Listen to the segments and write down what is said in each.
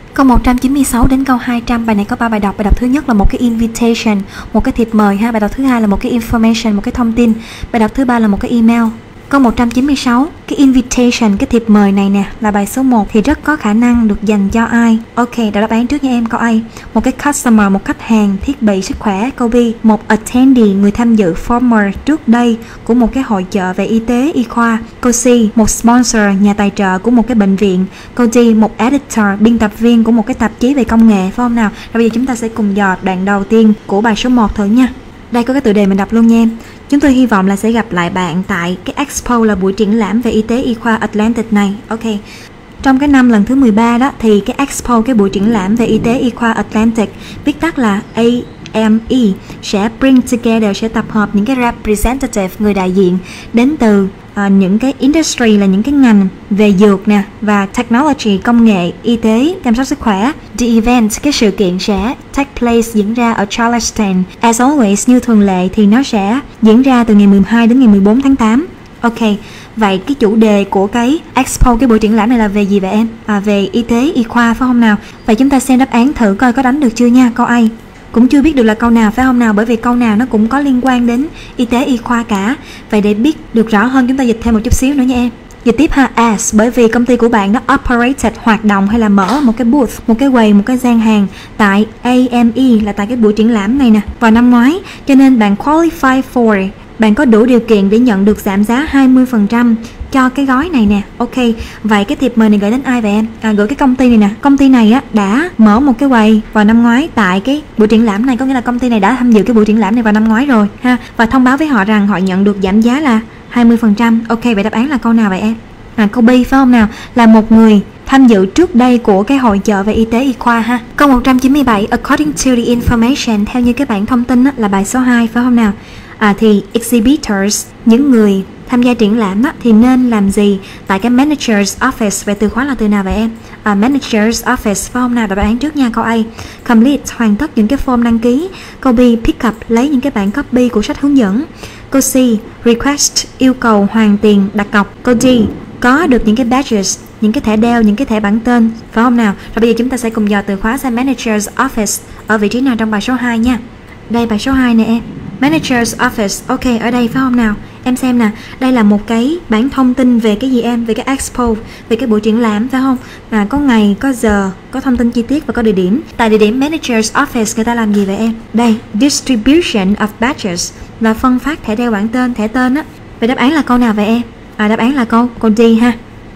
Câu 196 đến câu 200, bài này có 3 bài đọc. Bài đọc thứ nhất là một cái invitation, một cái thiệp mời ha. Bài đọc thứ hai là một cái information, một cái thông tin. Bài đọc thứ ba là một cái email. Câu 196, cái invitation, cái thiệp mời này nè, là bài số 1 thì rất có khả năng được dành cho ai? Ok, đáp án trước nha em. Câu A, một cái customer, một khách hàng thiết bị sức khỏe. Câu B, một attendee, người tham dự former, trước đây, của một cái hội chợ về y tế, y khoa. Câu C, một sponsor, nhà tài trợ của một cái bệnh viện. Câu D, một editor, biên tập viên của một cái tạp chí về công nghệ, phải không nào? Rồi bây giờ chúng ta sẽ cùng dò đoạn đầu tiên của bài số 1 thử nha. Đây có cái tựa đề mình đọc luôn nha em. Chúng tôi hy vọng là sẽ gặp lại bạn tại cái Expo, là buổi triển lãm về y tế y khoa Atlantic này. Ok. Trong cái năm lần thứ 13 đó thì cái Expo, cái buổi triển lãm về y tế y khoa Atlantic, viết tắt là AME, sẽ bring together, sẽ tập hợp những cái representative, người đại diện đến từ những cái industry, là những cái ngành về dược nè, và technology, công nghệ, y tế, chăm sóc sức khỏe. The event, cái sự kiện sẽ take place, diễn ra ở Charleston. As always, như thường lệ thì nó sẽ diễn ra từ ngày 12 đến ngày 14 tháng 8. Ok, vậy cái chủ đề của cái Expo, cái buổi triển lãm này là về gì vậy em? Về y tế, y khoa phải không nào? Vậy chúng ta xem đáp án thử coi có đánh được chưa nha. Câu A cũng chưa biết được là câu nào phải không nào, bởi vì câu nào nó cũng có liên quan đến y tế y khoa cả. Vậy để biết được rõ hơn, chúng ta dịch thêm một chút xíu nữa nha em. Dịch tiếp ha. As, bởi vì công ty của bạn nó operated, hoạt động hay là mở một cái booth, một cái quầy, một cái gian hàng tại AME, là tại cái buổi triển lãm này nè, vào năm ngoái, cho nên bạn qualify for, bạn có đủ điều kiện để nhận được giảm giá 20% cho cái gói này nè. Ok, vậy cái thiệp mời này gửi đến ai vậy em? Gửi cái công ty này nè. Công ty này á đã mở một cái quầy vào năm ngoái tại cái buổi triển lãm này, có nghĩa là công ty này đã tham dự cái buổi triển lãm này vào năm ngoái rồi ha, và thông báo với họ rằng họ nhận được giảm giá là 20%. Ok, vậy đáp án là câu nào vậy em? Câu B phải không nào? Là một người tham dự trước đây của cái hội chợ về y tế y khoa ha. Câu 197, according to the information, theo như cái bản thông tin á, là bài số 2 phải không nào? Thì exhibitors, những người tham gia triển lãm á, thì nên làm gì tại cái manager's office? Vậy từ khóa là từ nào vậy em? Manager's office phải không nào? Đáp án trước nha. Câu A, complete, hoàn tất những cái form đăng ký. Câu B, pick up, lấy những cái bản copy của sách hướng dẫn. Câu C, request, yêu cầu hoàn tiền đặt cọc. Câu D, có được những cái badges, những cái thẻ đeo, những cái thẻ bản tên, phải không nào? Rồi bây giờ chúng ta sẽ cùng dò từ khóa xem manager's office ở vị trí nào trong bài số 2 nha. Đây bài số 2 nè em. Manager's office, ok, ở đây phải không nào? Em xem nè, đây là một cái bản thông tin về cái gì em? Về cái expo, về cái buổi triển lãm phải không? Có ngày, có giờ, có thông tin chi tiết và có địa điểm. Tại địa điểm manager's office người ta làm gì vậy em? Đây, distribution of badges, là phân phát thẻ đeo bản tên, thẻ tên á. Vậy đáp án là câu nào vậy em? Đáp án là câu D ha.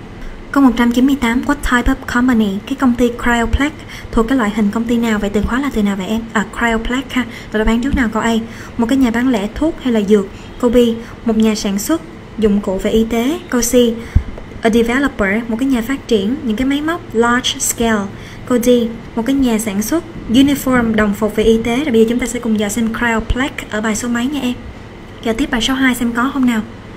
Câu 198, what type of company? Cái công ty Cryoplex thuộc cái loại hình công ty nào? Vậy từ khóa là từ nào vậy em? Cryoplex ha. Rồi đáp án trước nào? Câu A, một cái nhà bán lẻ thuốc hay là dược. Câu B, một nhà sản xuất dụng cụ về y tế. Câu C, a developer, một cái nhà phát triển những cái máy móc large scale. Câu D, một cái nhà sản xuất uniform, đồng phục về y tế. Rồi bây giờ chúng ta sẽ cùng dò xem Cryoplex ở bài số mấy nha em. Giờ tiếp bài số 2 xem có không nào.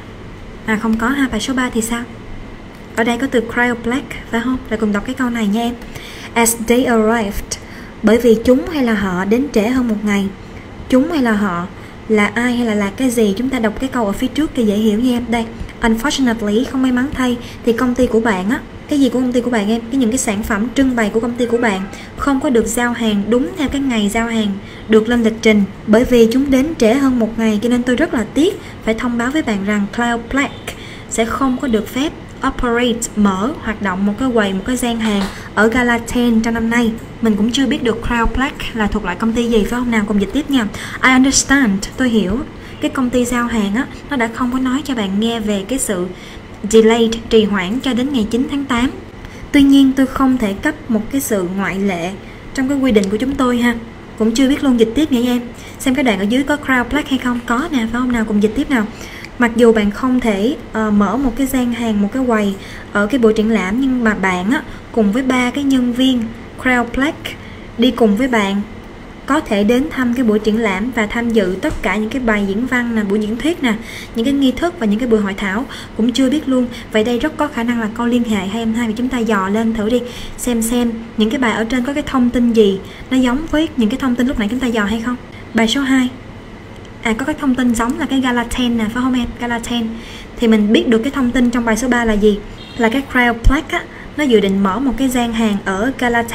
Không có ha. Bài số 3 thì sao? Ở đây có từ Cryoplex phải không? Rồi cùng đọc cái câu này nha em. As they arrived, bởi vì chúng hay là họ đến trễ hơn một ngày. Chúng hay là họ, là ai hay là cái gì? Chúng ta đọc cái câu ở phía trước cho dễ hiểu nha em. Đây, unfortunately, không may mắn thay, thì công ty của bạn á, cái gì của công ty của bạn em? Những cái sản phẩm trưng bày của công ty của bạn không có được giao hàng đúng theo cái ngày giao hàng được lên lịch trình. Bởi vì chúng đến trễ hơn một ngày, cho nên tôi rất là tiếc phải thông báo với bạn rằng Cryoplex sẽ không có được phép operate, mở, hoạt động một cái quầy, một cái gian hàng ở Gallatin trong năm nay. Mình cũng chưa biết được Cryoplex là thuộc loại công ty gì phải không nào? Cùng dịch tiếp nha. I understand, tôi hiểu. Cái công ty giao hàng á, nó đã không có nói cho bạn nghe về cái sự delayed, trì hoãn cho đến ngày 9 tháng 8. Tuy nhiên tôi không thể cấp một cái sự ngoại lệ trong cái quy định của chúng tôi ha. Cũng chưa biết luôn, dịch tiếp nha em. Xem cái đoạn ở dưới có Cryoplex hay không? Có nè phải không nào? Cùng dịch tiếp nào. Mặc dù bạn không thể mở một cái gian hàng, một cái quầy ở cái buổi triển lãm, nhưng mà bạn á, cùng với 3 cái nhân viên Cryoplex đi cùng với bạn có thể đến thăm cái buổi triển lãm và tham dự tất cả những cái bài diễn văn nè, buổi diễn thuyết nè, những cái nghi thức và những cái buổi hội thảo. Cũng chưa biết luôn. Vậy đây rất có khả năng là câu liên hệ hay em hai, vì chúng ta dò lên thử đi, xem những cái bài ở trên có cái thông tin gì nó giống với những cái thông tin lúc nãy chúng ta dò hay không. Bài số 2 có cái thông tin giống là cái Gallatin nè phải không em? Gallatin thì mình biết được cái thông tin trong bài số 3 là gì? Là cái Cryoplex á, nó dự định mở một cái gian hàng ở Gallatin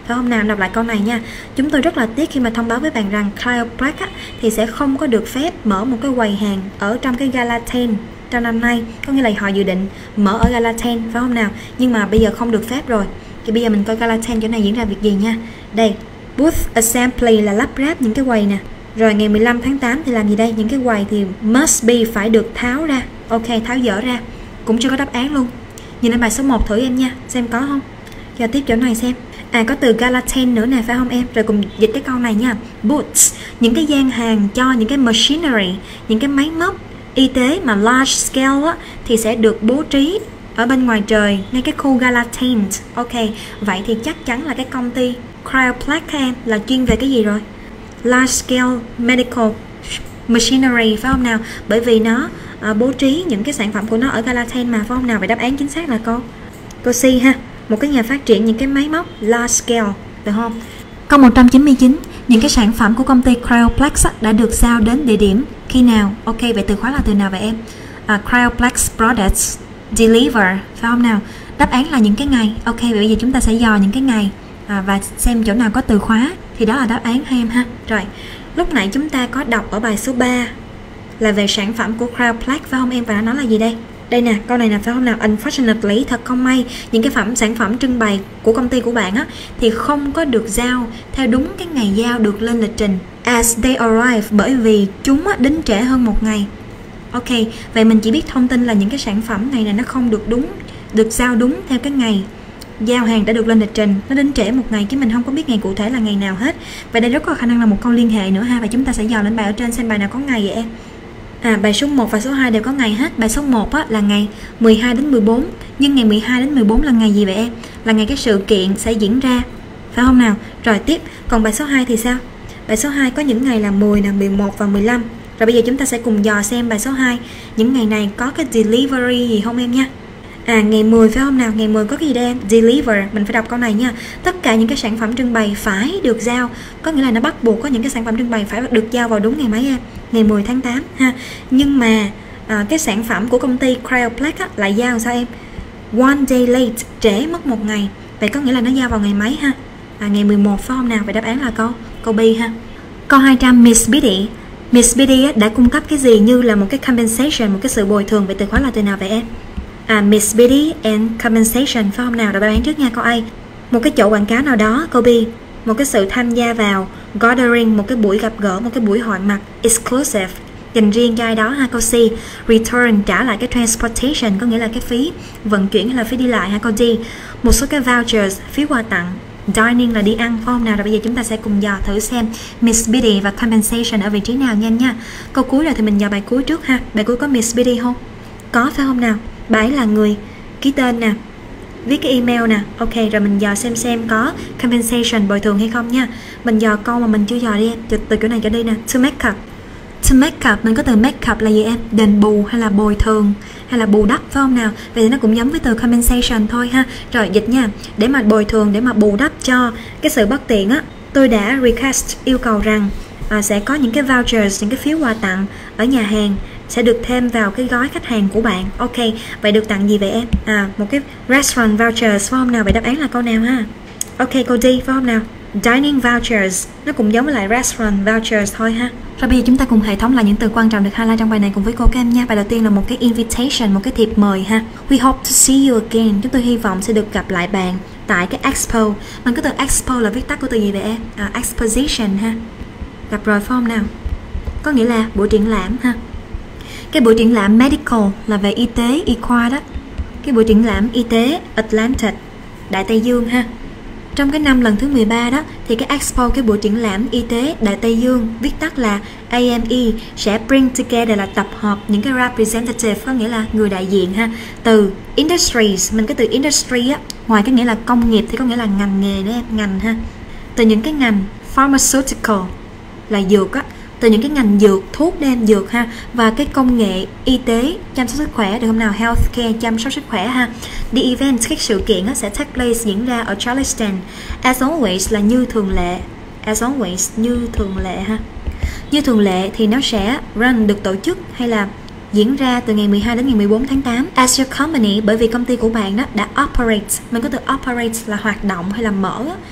phải không nào? Đọc lại câu này nha. Chúng tôi rất là tiếc khi mà thông báo với bạn rằng Cryoplex thì sẽ không có được phép mở một cái quầy hàng ở trong cái Gala 10 trong năm nay. Có nghĩa là họ dự định mở ở Gala 10, phải không nào? Nhưng mà bây giờ không được phép rồi. Thì bây giờ mình coi Gala 10 chỗ này diễn ra việc gì nha. Đây, booth assembly là lắp ráp những cái quầy nè. Rồi ngày 15 tháng 8 thì làm gì đây? Những cái quầy thì must be phải được tháo ra. Ok, tháo dỡ ra. Cũng chưa có đáp án luôn. Nhìn lên bài số 1 thử em nha, xem có không. Cho tiếp chỗ này xem. Có từ Gala 10 nữa nè, phải không em? Rồi cùng dịch cái câu này nha. Booths, những cái gian hàng cho những cái machinery, những cái máy móc y tế mà large scale thì sẽ được bố trí ở bên ngoài trời, ngay cái khu Gala 10. Ok, vậy thì chắc chắn là cái công ty Cryoplex em là chuyên về cái gì rồi? Large scale medical machinery, phải không nào? Bởi vì nó bố trí những cái sản phẩm của nó ở Gala 10 mà, phải không nào? Vậy đáp án chính xác là câu C ha. Một cái nhà phát triển những cái máy móc large scale, được không? Câu 199, những cái sản phẩm của công ty Cryoplex đã được giao đến địa điểm khi nào? Ok, vậy từ khóa là từ nào vậy em? Cryoplex products deliver, phải không nào? Đáp án là những cái ngày. Ok, vậy bây giờ chúng ta sẽ dò những cái ngày và xem chỗ nào có từ khóa thì đó là đáp án hay em ha. Rồi, lúc nãy chúng ta có đọc ở bài số 3 là về sản phẩm của Cryoplex, phải không em? Và nó nói là gì đây? Đây nè, câu này nè, phải không nào? Unfortunately, thật không may, những cái sản phẩm trưng bày của công ty của bạn thì không có được giao theo đúng cái ngày giao được lên lịch trình as they arrive, bởi vì chúng đến trễ hơn một ngày. Ok, vậy mình chỉ biết thông tin là những cái sản phẩm này nó không được giao đúng theo cái ngày giao hàng đã được lên lịch trình, nó đến trễ một ngày chứ mình không có biết ngày cụ thể là ngày nào hết. Vậy đây rất có khả năng là một câu liên hệ nữa ha, và chúng ta sẽ dò lên bài ở trên xem bài nào có ngày vậy em. Bài số 1 và số 2 đều có ngày hết. Bài số 1 là ngày 12 đến 14. Nhưng ngày 12 đến 14 là ngày gì vậy em? Là ngày cái sự kiện sẽ diễn ra, phải không nào? Rồi tiếp, còn bài số 2 thì sao? Bài số 2 có những ngày là 10, 11 và 15. Rồi bây giờ chúng ta sẽ cùng dò xem bài số 2. Những ngày này có cái delivery gì không em nha? Ngày 10 phải không nào? Ngày 10 có cái gì đây em? Deliver, mình phải đọc câu này nha. Tất cả những cái sản phẩm trưng bày phải được giao. Có nghĩa là nó bắt buộc có những cái sản phẩm trưng bày phải được giao vào đúng ngày mấy em? Ngày 10 tháng 8 ha. Nhưng mà cái sản phẩm của công ty Cryoplex lại giao sao em? One day late, trễ mất một ngày. Vậy có nghĩa là nó giao vào ngày mấy ha? Ngày 11 phải không nào? Vậy đáp án là câu B ha. Câu 200, Miss Biddy. Miss Biddy đã cung cấp cái gì như là một cái compensation, một cái sự bồi thường. Vậy từ khóa là từ nào vậy em? Miss Biddy and compensation, phải không nào? Đọc đáp án trước nha. Câu A, một cái chỗ quảng cáo nào đó. Câu B, một cái sự tham gia vào gathering, một cái buổi gặp gỡ, một cái buổi hội mặt exclusive dành riêng cho ai đó ha. Câu C, return, trả lại cái transportation, có nghĩa là cái phí vận chuyển hay là phí đi lại ha. Câu D, một số cái vouchers, phí quà tặng. Dining là đi ăn, phải không nào? Rồi bây giờ chúng ta sẽ cùng dò thử xem Miss Biddy và compensation ở vị trí nào nhanh nha. Câu cuối rồi thì mình dò bài cuối trước ha. Bài cuối có Miss Biddy không? Có phải không nào? Bà ấy là người ký tên nè, viết cái email nè. Ok, rồi mình dò xem có compensation, bồi thường hay không nha. Mình dò câu mà mình chưa dò đi em, từ chỗ này trở đi nè. To make up. To make up, mình có từ make up là gì em? Đền bù hay là bồi thường hay là bù đắp, phải không nào? Vậy thì nó cũng giống với từ compensation thôi ha. Rồi dịch nha. Để mà bồi thường, để mà bù đắp cho cái sự bất tiện tôi đã request, yêu cầu rằng sẽ có những cái vouchers, những cái phiếu quà tặng ở nhà hàng sẽ được thêm vào cái gói khách hàng của bạn. Ok, vậy được tặng gì vậy em? Một cái restaurant vouchers, phải không nào? Vậy đáp án là câu nào ha? Ok, câu D, phải không nào? Dining vouchers, nó cũng giống với lại restaurant vouchers thôi ha. Rồi bây giờ chúng ta cùng hệ thống lại những từ quan trọng được highlight trong bài này cùng với cô các em nha. Bài đầu tiên là một cái invitation, một cái thiệp mời ha. We hope to see you again. Chúng tôi hy vọng sẽ được gặp lại bạn tại cái expo. Mình có từ expo là viết tắt của từ gì vậy em? Exposition ha. Gặp rồi phải không nào? Có nghĩa là buổi triển lãm ha. Cái buổi triển lãm medical là về y tế, y khoa đó. Cái buổi triển lãm y tế Atlantic, Đại Tây Dương ha. Trong cái năm lần thứ 13 đó thì cái expo, cái buổi triển lãm y tế Đại Tây Dương, viết tắt là AME, sẽ bring together là tập hợp những cái representative, có nghĩa là người đại diện ha, từ industries. Mình cái từ industry ngoài cái nghĩa là công nghiệp thì có nghĩa là ngành nghề đấy em, ngành ha. Từ những cái ngành pharmaceutical là dược từ những cái ngành dược, thuốc đem dược ha, và cái công nghệ y tế chăm sóc sức khỏe, được không nào? Healthcare, chăm sóc sức khỏe ha. The event, các sự kiện sẽ take place, diễn ra ở Charleston. As always là như thường lệ. As always, như thường lệ ha. Như thường lệ thì nó sẽ run, được tổ chức hay là diễn ra từ ngày 12 đến ngày 14 tháng 8. As your company, bởi vì công ty của bạn đã operate. Mình có từ operate là hoạt động hay là mở.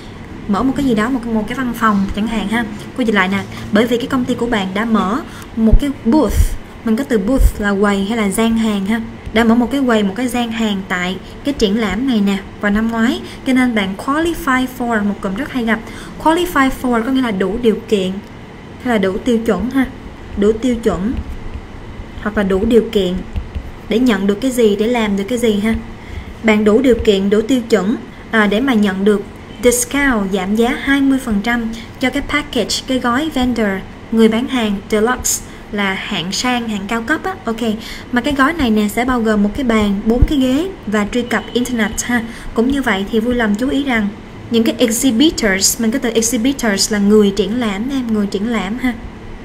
mở một cái gì đó, một cái văn phòng chẳng hạn ha. Cô dịch lại nè, bởi vì cái công ty của bạn đã mở một cái booth, mình có từ booth là quầy hay là gian hàng ha, đã mở một cái quầy, một cái gian hàng tại cái triển lãm này nè vào năm ngoái, cho nên bạn qualify for, một cụm rất hay gặp. Qualify for có nghĩa là đủ điều kiện hay là đủ tiêu chuẩn ha, đủ tiêu chuẩn hoặc là đủ điều kiện để nhận được cái gì, để làm được cái gì ha. Bạn đủ điều kiện, đủ tiêu chuẩn để mà nhận được discount, giảm giá 20% cho cái package, cái gói vendor, người bán hàng deluxe là hạng sang, hạng cao cấp á. Ok, mà cái gói này nè sẽ bao gồm một cái bàn, 4 cái ghế và truy cập internet ha. Cũng như vậy thì vui lòng chú ý rằng những cái exhibitors, mình có từ exhibitors là người triển lãm em, người triển lãm ha.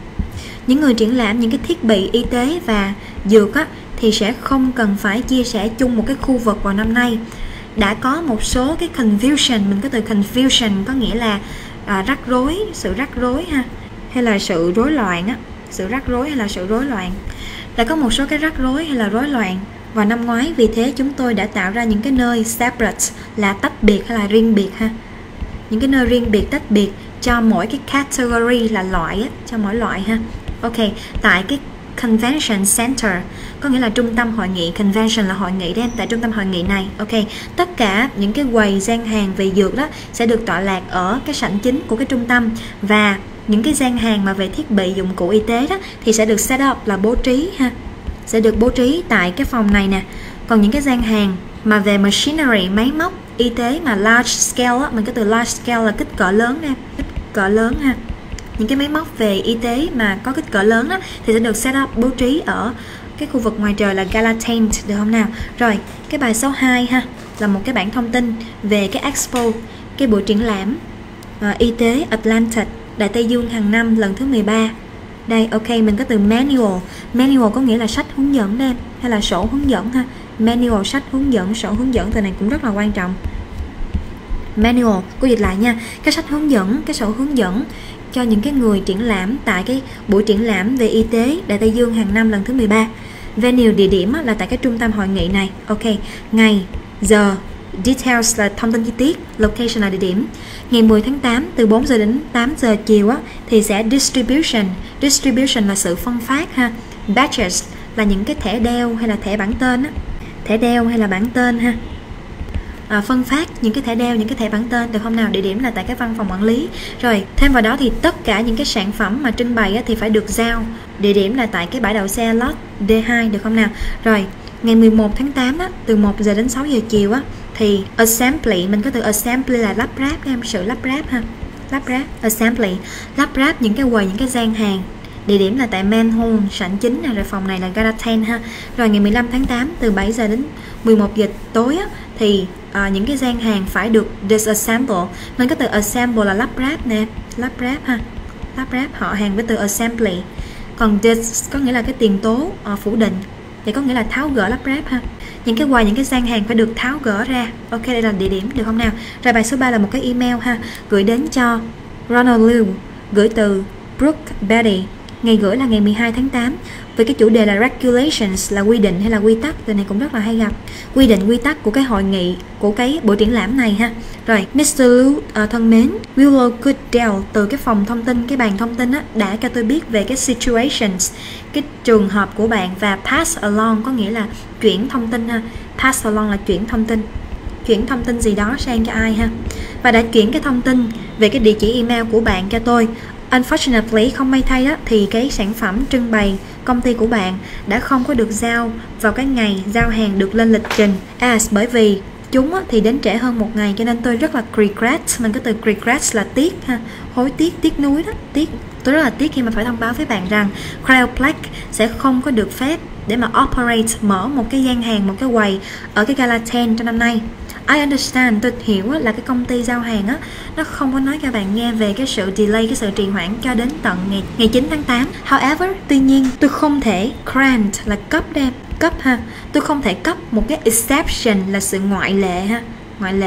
Những người triển lãm những cái thiết bị y tế và dược á thì sẽ không cần phải chia sẻ chung một cái khu vực vào năm nay. Đã có một số cái confusion, mình có từ confusion có nghĩa là rắc rối, sự rắc rối ha, hay là sự rối loạn á, sự rắc rối hay là sự rối loạn. Đã có một số cái rắc rối hay là rối loạn vào năm ngoái, vì thế chúng tôi đã tạo ra những cái nơi separate là tách biệt hay là riêng biệt ha. Những cái nơi riêng biệt, tách biệt cho mỗi cái category là loại á, cho mỗi loại ha. Ok, tại cái Convention Center có nghĩa là trung tâm hội nghị, convention là hội nghị đấy, tại trung tâm hội nghị này. Ok, tất cả những cái quầy gian hàng về dược đó sẽ được tọa lạc ở cái sảnh chính của cái trung tâm, và những cái gian hàng mà về thiết bị dụng cụ y tế đó thì sẽ được set up là bố trí ha, sẽ được bố trí tại cái phòng này nè. Còn những cái gian hàng mà về machinery, máy móc y tế mà large scale á, mình có từ large scale là kích cỡ lớn nè, kích cỡ lớn ha. Những cái máy móc về y tế mà có kích cỡ lớn đó thì sẽ được set up, bố trí ở cái khu vực ngoài trời là gala tent, được không nào? Rồi, cái bài số 2 ha là một cái bảng thông tin về cái expo, cái buổi triển lãm y tế Atlantic Đại Tây Dương hàng năm lần thứ 13. Đây, ok, mình có từ manual. Manual có nghĩa là sách hướng dẫn đây, hay là sổ hướng dẫn ha. Manual, sách hướng dẫn, sổ hướng dẫn, từ này cũng rất là quan trọng. Manual, cô dịch lại nha, cái sách hướng dẫn, cái sổ hướng dẫn cho những cái người triển lãm tại cái buổi triển lãm về y tế Đại Tây Dương hàng năm lần thứ 13. Venue, địa điểm là tại cái trung tâm hội nghị này. Ok, ngày, giờ, details là thông tin chi tiết, location là địa điểm. Ngày 10 tháng 8 từ 4 giờ đến 8 giờ chiều á thì sẽ distribution là sự phân phát ha. Badges là những cái thẻ đeo hay là thẻ bản tên á, thẻ đeo hay là bản tên ha. Phân phát những cái thẻ đeo, những cái thẻ bản tên, được không nào? Địa điểm là tại cái văn phòng quản lý. Rồi thêm vào đó thì tất cả những cái sản phẩm mà trưng bày á, thì phải được giao. Địa điểm là tại cái bãi đậu xe lot D2, được không nào? Rồi ngày 11 tháng 8 á, từ 1 giờ đến 6 giờ chiều á thì assembly, mình có từ assembly là lắp ráp em, sự lắp ráp ha, lắp ráp, assembly, lắp ráp những cái quầy, những cái gian hàng. Địa điểm là tại main hall, sảnh chính này, rồi phòng này là gala tent ha. Rồi ngày 15 tháng 8 từ 7 giờ đến 11 giờ tối á, thì những cái gian hàng phải được disassemble. Mình có từ assemble là lắp ráp nè, lắp ráp ha, lắp ráp họ hàng với từ assembly. Còn dis có nghĩa là cái tiền tố phủ định, thì có nghĩa là tháo gỡ, lắp ráp ha. Những cái quầy, những cái gian hàng phải được tháo gỡ ra. Ok, đây là địa điểm, được không nào? Rồi bài số 3 là một cái email ha, gửi đến cho Ronald Liu, gửi từ Brooke Betty. Ngày gửi là ngày 12 tháng 8 với cái chủ đề là regulations là quy định hay là quy tắc, từ này cũng rất là hay gặp. Quy định, quy tắc của cái hội nghị, của cái buổi triển lãm này ha. Rồi, Mr. Liu thân mến, Willow Goodell từ cái phòng thông tin, cái bàn thông tin á, đã cho tôi biết về cái situations, cái trường hợp của bạn, và pass along có nghĩa là chuyển thông tin ha. Pass along là chuyển thông tin, chuyển thông tin gì đó sang cho ai ha. Và đã chuyển cái thông tin về cái địa chỉ email của bạn cho tôi. Unfortunately, không may thay đó, thì cái sản phẩm trưng bày công ty của bạn đã không có được giao vào cái ngày giao hàng được lên lịch trình. Bởi vì chúng thì đến trễ hơn một ngày, cho nên tôi rất là regret, mình có từ regret là tiếc ha, hối tiếc, tiếc nuối đó, tiếc. Tôi rất là tiếc khi mà phải thông báo với bạn rằng Cryoplac sẽ không có được phép để mà operate, mở một cái gian hàng, một cái quầy ở cái gala tent trong năm nay. I understand, tôi hiểu là cái công ty giao hàng á, nó không có nói cho bạn nghe về cái sự delay, cái sự trì hoãn cho đến tận ngày 9 tháng 8. However, tuy nhiên tôi không thể grant là cấp đem, cấp ha. Tôi không thể cấp một cái exception là sự ngoại lệ ha, ngoại lệ.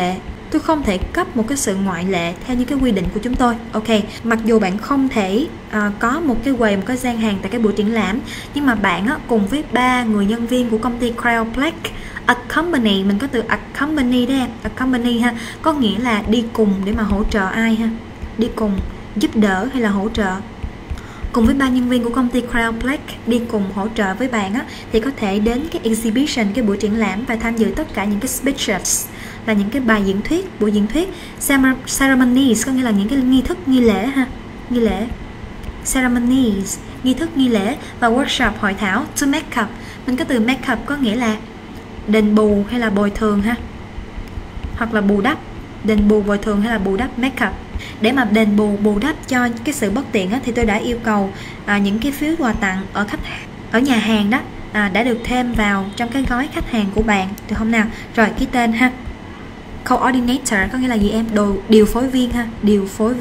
tôi không thể cấp một cái sự ngoại lệ theo những cái quy định của chúng tôi. Ok, mặc dù bạn không thể có một cái quầy, một cái gian hàng tại cái buổi triển lãm, nhưng mà bạn cùng với 3 người nhân viên của công ty Crowdplex accompany, mình có từ accompany đây, accompany ha, có nghĩa là đi cùng để mà hỗ trợ ai ha, đi cùng giúp đỡ hay là hỗ trợ. Cùng với 3 nhân viên của công ty Crowdplex đi cùng hỗ trợ với bạn thì có thể đến cái exhibition, cái buổi triển lãm và tham dự tất cả những cái speeches, là những cái bài diễn thuyết, buổi diễn thuyết. Ceremonies có nghĩa là những cái nghi thức, nghi lễ ha, nghi lễ. Ceremonies, nghi thức, nghi lễ. Và workshop, hội thảo. To make up, mình có từ make up có nghĩa là đền bù hay là bồi thường ha, hoặc là bù đắp, đền bù, bồi thường hay là bù đắp, make up. Để mà đền bù, bù đắp cho cái sự bất tiện thì tôi đã yêu cầu những cái phiếu quà tặng ở nhà hàng đó đã được thêm vào trong cái gói khách hàng của bạn, được không nào? Rồi ký tên ha. Coordinator có nghĩa là gì em? Điều phối viên ha, điều phối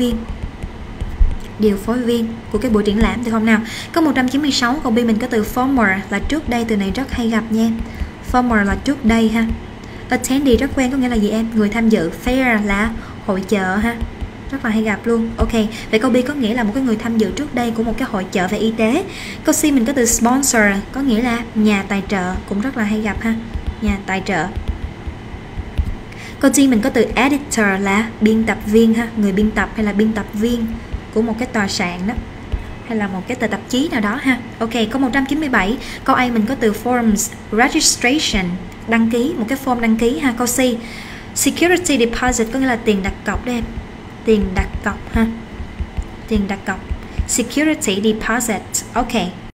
viên của cái buổi triển lãm, được không nào? Có 196 câu B mình có từ former là trước đây, từ này rất hay gặp nha em. Former là trước đây ha. Attendee rất quen, có nghĩa là gì em? Người tham dự. Fair là hội chợ ha, rất là hay gặp luôn. Ok, vậy câu B có nghĩa là một cái người tham dự trước đây của một cái hội chợ về y tế. Câu C mình có từ sponsor có nghĩa là nhà tài trợ, cũng rất là hay gặp ha, nhà tài trợ. Câu D mình có từ editor là biên tập viên ha, người biên tập hay là biên tập viên của một cái tòa soạn đó, hay là một cái tờ tạp chí nào đó ha. Ok, câu 197, câu A mình có từ forms registration, đăng ký, một cái form đăng ký ha. Câu C security deposit có nghĩa là tiền đặt cọc đây em, tiền đặt cọc ha, tiền đặt cọc, security deposit. Ok.